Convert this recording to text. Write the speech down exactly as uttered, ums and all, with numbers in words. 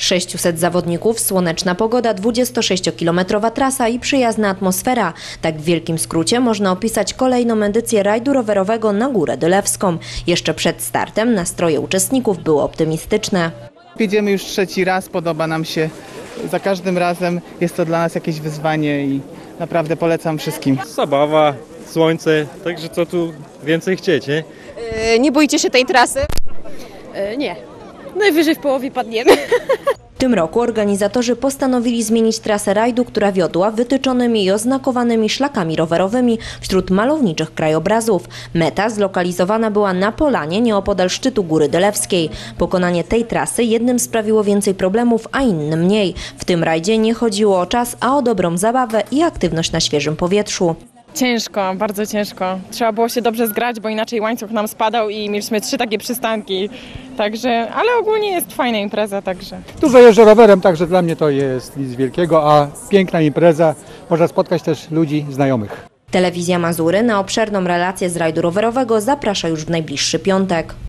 sześciuset zawodników, słoneczna pogoda, dwudziestosześciokilometrowa trasa i przyjazna atmosfera. Tak w wielkim skrócie można opisać kolejną edycję rajdu rowerowego na Górę Dylewską. Jeszcze przed startem nastroje uczestników były optymistyczne. Jedziemy już trzeci raz, podoba nam się. Za każdym razem jest to dla nas jakieś wyzwanie i naprawdę polecam wszystkim. Zabawa, słońce, także co tu więcej chcieć, nie? Yy, nie boicie się tej trasy? Yy, nie. Najwyżej w połowie padniemy. W tym roku organizatorzy postanowili zmienić trasę rajdu, która wiodła wytyczonymi i oznakowanymi szlakami rowerowymi wśród malowniczych krajobrazów. Meta zlokalizowana była na polanie nieopodal szczytu Góry Dylewskiej. Pokonanie tej trasy jednym sprawiło więcej problemów, a innym mniej. W tym rajdzie nie chodziło o czas, a o dobrą zabawę i aktywność na świeżym powietrzu. Ciężko, bardzo ciężko. Trzeba było się dobrze zgrać, bo inaczej łańcuch nam spadał i mieliśmy trzy takie przystanki. Także, ale ogólnie jest fajna impreza, także. Tu zajeżdżę rowerem, także dla mnie to jest nic wielkiego, a piękna impreza. Można spotkać też ludzi znajomych. Telewizja Mazury na obszerną relację z rajdu rowerowego zaprasza już w najbliższy piątek.